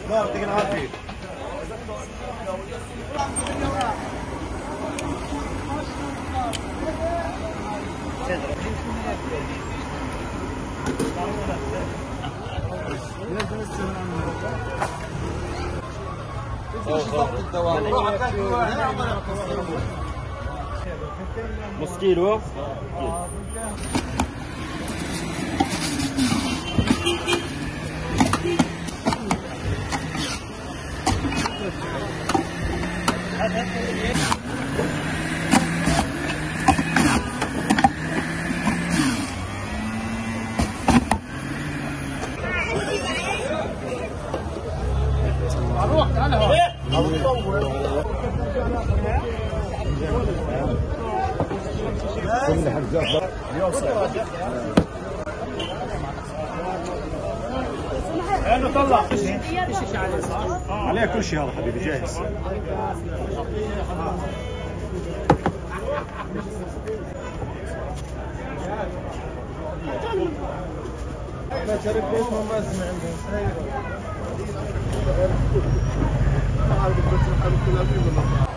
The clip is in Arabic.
لا يعطيك العافيه. نص كيلو. روح تعال هون. انه طلع عليه كل شيء هذا حبيبي جاهز. لا شرب ليش ما اسمع عندهم.